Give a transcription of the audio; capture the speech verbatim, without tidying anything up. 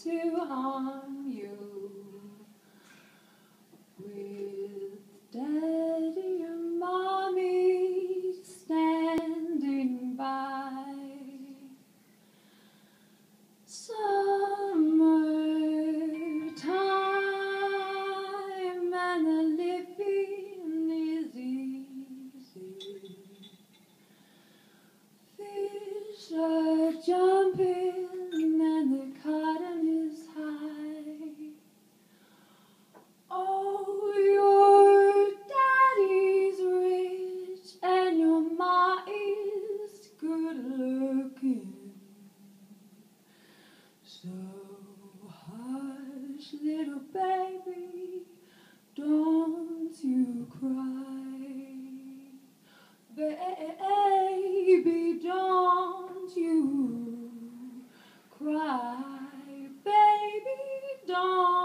to harm you. With Daddy and Mommy standing by. Summertime and the living is easy. Fish are jumping and the cotton is high. Oh, your daddy's rich and your ma is good looking. So hush, little baby, don't you cry. Baby, don't you cry. Baby, don't